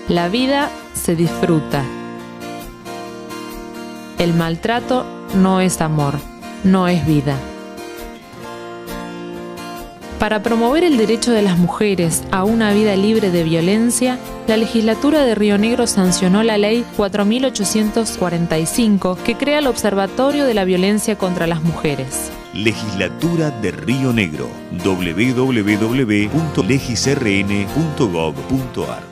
La vida se disfruta. El maltrato no es amor, no es vida. Para promover el derecho de las mujeres a una vida libre de violencia, la legislatura de Río Negro sancionó la ley 4845 que crea el Observatorio de la Violencia contra las Mujeres. Legislatura de Río Negro. www.legisrn.gov.ar